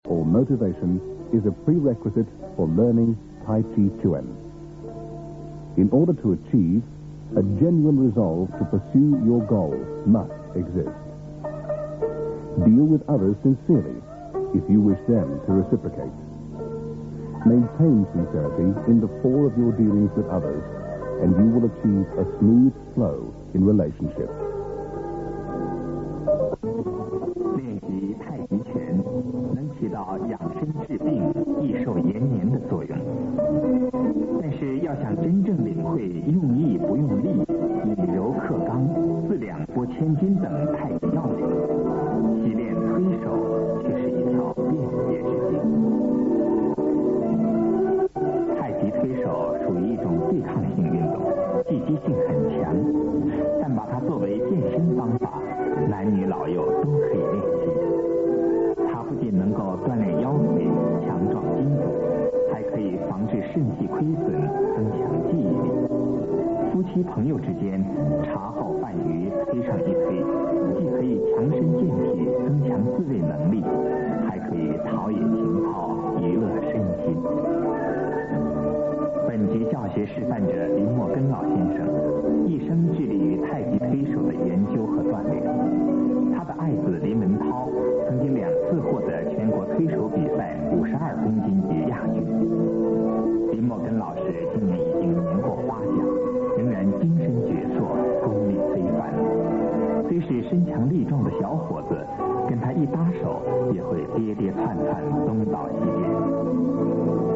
or motivation is a prerequisite for learning Tai Chi Chuan. In order to achieve, a genuine resolve to pursue your goal must exist. Deal with others sincerely if you wish them to reciprocate. Maintain sincerity in the four of your dealings with others, and you will achieve a smooth flow in relationships. 练习太极拳能起到养生治病、益寿延年的作用，但是要想真正领会用意不用力、以柔克刚、四两拨千斤等太极要领，习练推手却是一条便捷之径。太极推手属于一种对抗性运动，积极性很强，但把它作为健身方法，男女老幼都可以练习。它不仅能够锻炼腰腿、强壮筋骨，还可以防治肾气亏损，增强记忆力。夫妻朋友之间茶后饭余推上一推，既可以强身健体，增强自卫能力，还可以陶冶情操，娱乐身心。本集教学示范者林默根老先生，一生致力于太极推手的研究和锻炼。他的爱子林文涛曾经2次获得全国推手比赛52公斤级亚军。林默根老师今年已经年过花甲，仍然精神矍铄，功力非凡。虽是身强力壮的小伙子，跟他一搭手也会跌跌窜窜，东倒西颠。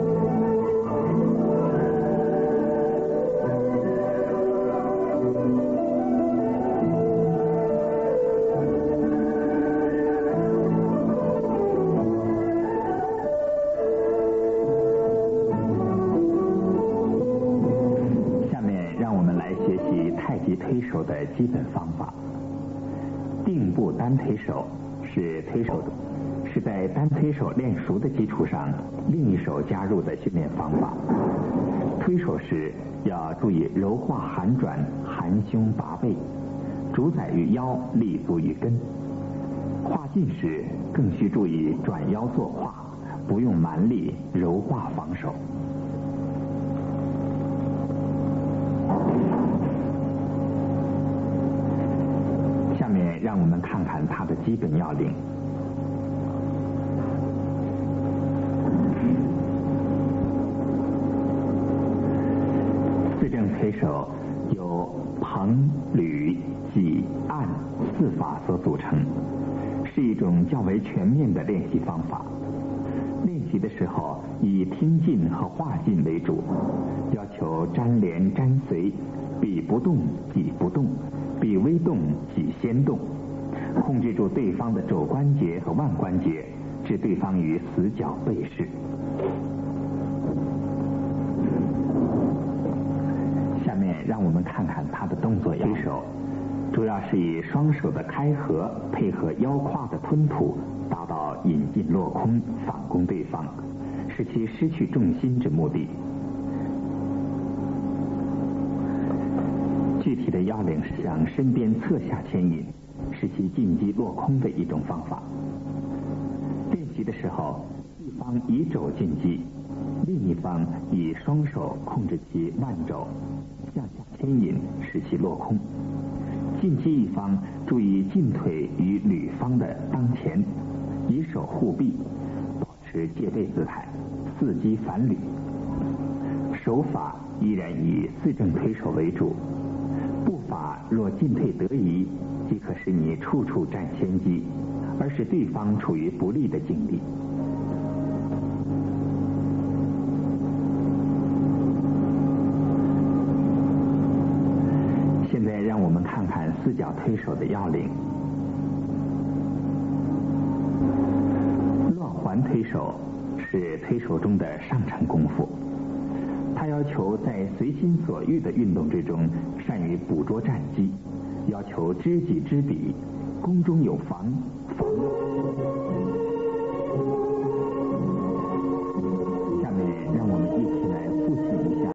推手的基本方法。定步单推手是在单推手练熟的基础上，另一手加入的训练方法。推手时要注意柔化含转，含胸拔背，主宰于腰，立足于根。跨进时更需注意转腰作跨，不用蛮力，柔化防守。让我们看看它的基本要领。四正推手由捧、捋、挤、按4法所组成，是一种较为全面的练习方法。练习的时候以听劲和画劲为主，要求沾连沾随，笔不动己不动，笔微动己先动，控制住对方的肘关节和腕关节，置对方于死角背势。下面让我们看看他的动作推手，主要是以双手的开合配合腰胯的吞吐，达到引进落空，反攻对方，使其失去重心之目的。具体的要领是向身边侧下牵引，使其进击落空的一种方法。练习的时候，一方以肘进击，另一方以双手控制其腕肘，向下牵引，使其落空。进击一方注意进腿与履方的当前，以手护臂，保持戒备姿态，伺机反履。手法依然以四正推手为主，步法若进退得宜，即可使你处处占先机，而使对方处于不利的境地。现在让我们看看四脚推手的要领。乱环推手是推手中的上乘功夫，它要求在随心所欲的运动之中善于捕捉战机，要求知己知彼，攻中有防，防